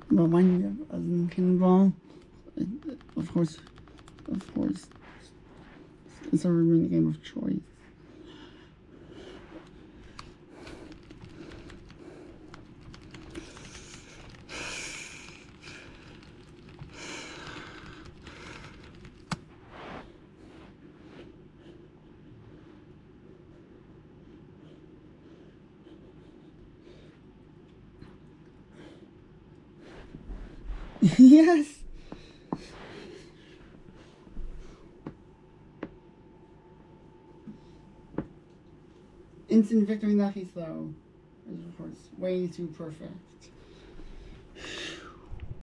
But when other than Cannonball, of course, it's a mini game of choice. Yes. Instant victory in that case, though, is of course way too perfect.